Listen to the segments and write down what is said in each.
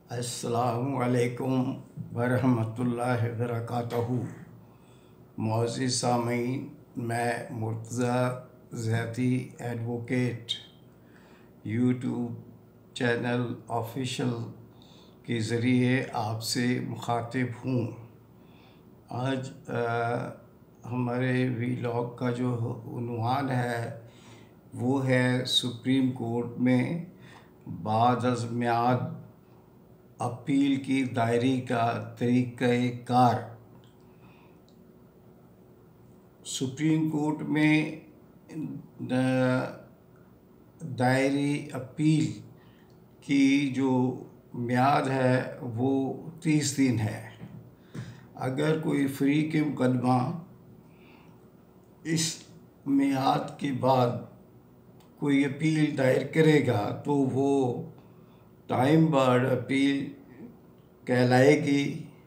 अस्सलामुअलैकुम वरहमतुल्लाहि वबरकातुहू। मुअज़्ज़िज़ सामीन, मैं Murtaza Zaidi advocate YouTube channel official के ज़रिए आपसे मुखातिब हूँ। आज हमारे वीलॉग का जो उन्वान है वो है सुप्रीम कोर्ट में बाद अज़ मियाद अपील की दायरी का तरीक़ाकार। सुप्रीम कोर्ट में दायरी अपील की जो मियाद है वो 30 दिन है। अगर कोई फ्री के मुकदमा इस मियाद के बाद कोई अपील दायर करेगा तो वो टाइम बार्ड अपील कहलाएगी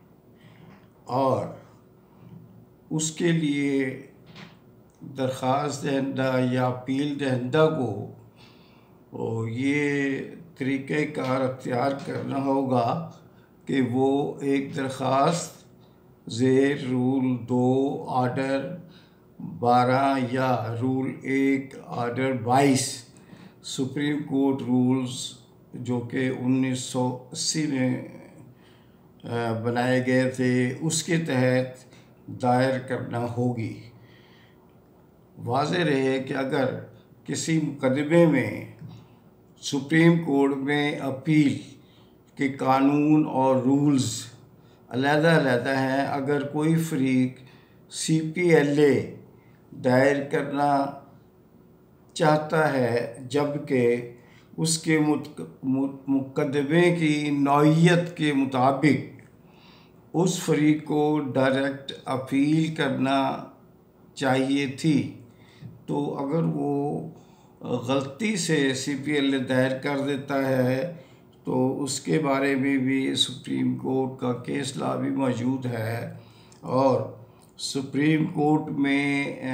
और उसके लिए दरख्वास्त दहिंदा या अपील दहिंदा को ये तरीक़ाकार अख्तियार करना होगा कि वो एक दरख्वास्त ज़ेर रूल 2 आर्डर 12 या rule 1 order 22 Supreme Court rules जो कि 1980 में बनाए गए थे उसके तहत दायर करना होगी। वाज़ेह रहे कि अगर किसी मुकदमे में सुप्रीम कोर्ट में अपील के कानून और रूल्स अलग-अलग हैं, अगर कोई फरीक CPLA दायर करना चाहता है जबकि उसके मुकदमे की नौइयत के मुताबिक उस फरीक को डायरेक्ट अपील करना चाहिए थी, तो अगर वो गलती से CPLA दायर कर देता है तो उसके बारे में भी सुप्रीम कोर्ट का केस लॉ भी मौजूद है। और सुप्रीम कोर्ट में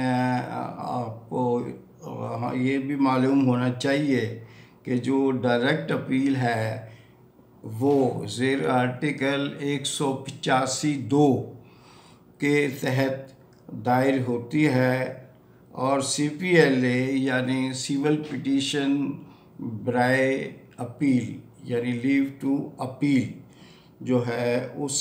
आपको ये भी मालूम होना चाहिए कि जो डायरेक्ट अपील है वो ज़ेर आर्टिकल 185(2) के तहत दायर होती है और CPLA यानी सिविल पिटीशन बराए अपील यानी लीव टू अपील जो है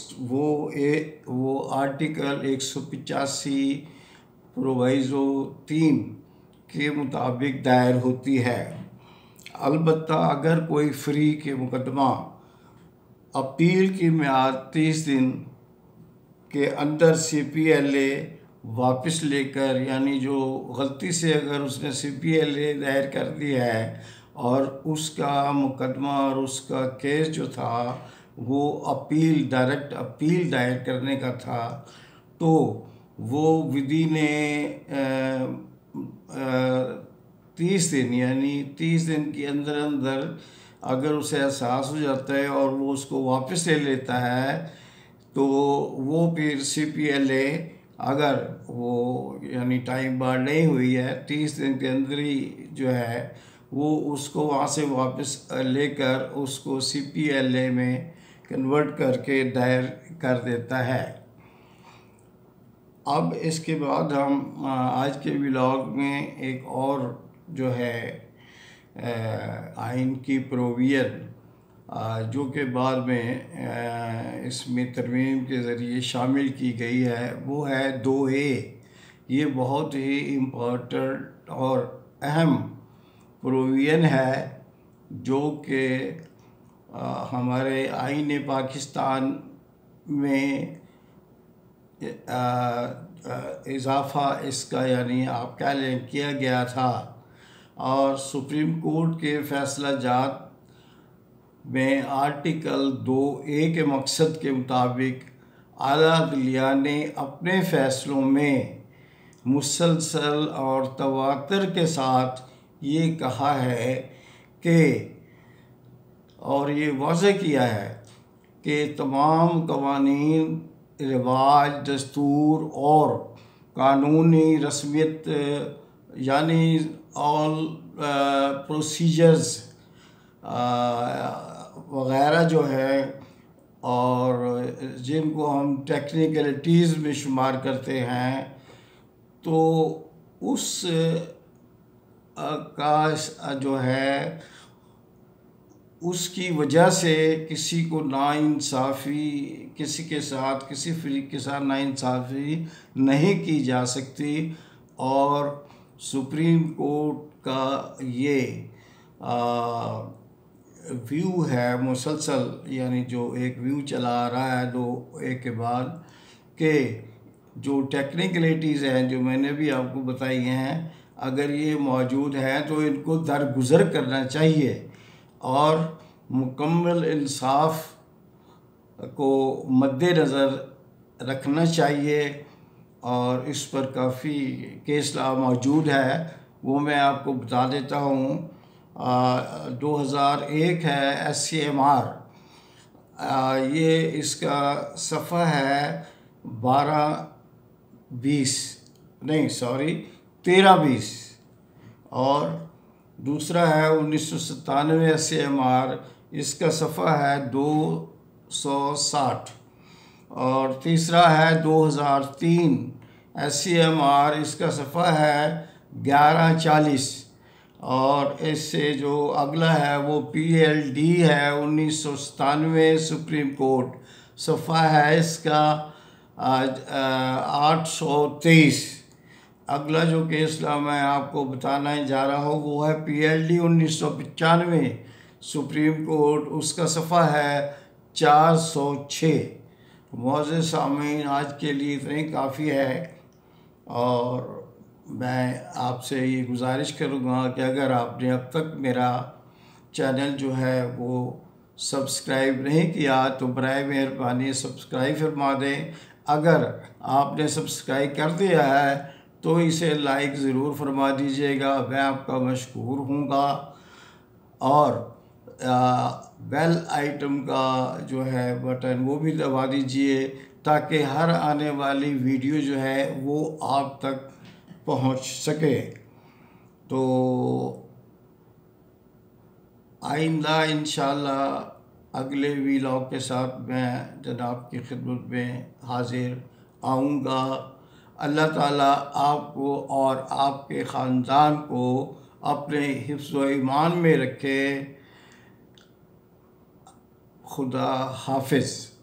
वो आर्टिकल 185 प्रोवाइज़ो 3 के मुताबिक दायर होती है। अलबत्ता अगर कोई फ्री के मुकदमा अपील की मियाद 30 दिन के अंदर CPLA वापस लेकर, यानी जो गलती से अगर उसने CPLA दायर कर दिया है और उसका मुकदमा और उसका केस जो था वो अपील डायरेक्ट अपील दायर करने का था, तो वो विदिन 30 दिन यानी 30 दिन के अंदर अगर उसे एहसास हो जाता है और वो उसको वापस ले लेता है तो वो फिर CPLA अगर वो यानी टाइम बार नहीं हुई है 30 दिन के अंदर ही जो है वो उसको वहाँ से वापस लेकर उसको CPLA में कन्वर्ट करके दायर कर देता है। अब इसके बाद हम आज के व्लॉग में एक और जो है आइन की प्रोविज़न जो कि बाद में इसमें तरमीम के ज़रिए शामिल की गई है वो है 2A। ये बहुत ही इम्पोर्टेंट और अहम प्रोविज़न है जो कि हमारे आइन पाकिस्तान में इजाफ़ा इसका यानी आप कह लें किया गया था और सुप्रीम कोर्ट के फैसला जात में आर्टिकल 2A के मकसद के मुताबिक आला अदलिया ने अपने फ़ैसलों में मुसलसल और तवातर के साथ ये कहा है कि और ये वाज़ेह किया है कि तमाम कवानीन, रिवाज, दस्तूर और कानूनी रस्मियत यानी ऑल प्रोसीजर्स वग़ैरह जो है, और जिनको हम टेक्निकलिटीज़ में शुमार करते हैं, तो उस का जो है उसकी वजह से किसी को नाइंसाफ़ी, किसी के साथ, किसी फ़रीक के साथ नाइंसाफ़ी नहीं की जा सकती। और सुप्रीम कोर्ट का ये व्यू है मुसलसल, यानी जो एक व्यू चला आ रहा है दो एक के बाद, कि जो टेक्निकलिटीज़ हैं जो मैंने भी आपको बताई हैं, अगर ये मौजूद हैं तो इनको दरगुज़र करना चाहिए और मुकम्मल इंसाफ को मद्देनज़र रखना चाहिए। और इस पर काफ़ी केस लॉ मौजूद है, वो मैं आपको बता देता हूँ। 2001 है SCMR, ये इसका सफ़ा है 13-20, और दूसरा है 1997 SCMR, इसका सफ़ा है 260, और तीसरा है 2003 SCMR, इसका सफ़ा है 1140, और इससे जो अगला है वो PLD है 1997 सुप्रीम कोर्ट, सफ़ा है इसका 823। अगला जो केस ला मैं आपको बताना जा रहा हूँ वो है PLD 1995 सुप्रीम कोर्ट, उसका सफ़ा है 406। मौज़ूद सामीन, आज के लिए इतना ही काफ़ी है, और मैं आपसे ये गुजारिश करूँगा कि अगर आपने अब तक मेरा चैनल जो है वो सब्सक्राइब नहीं किया तो बराए मेहरबानी सब्सक्राइब फरमा दें। अगर आपने सब्सक्राइब कर दिया है तो इसे लाइक ज़रूर फरमा दीजिएगा, मैं आपका मशकूर हूँगा। और बेल आइटम का जो है बटन वो भी दबा दीजिए, ताकि हर आने वाली वीडियो जो है वो आप तक पहुंच सके। तो आइंदा इंशाअल्लाह अगले वीलॉग के साथ मैं जनाब की खिदमत में हाजिर आऊँगा। अल्लाह ताला आपको और आपके ख़ानदान को अपने हिफ्ज़ व ईमान में रखे। खुदा हाफिज़।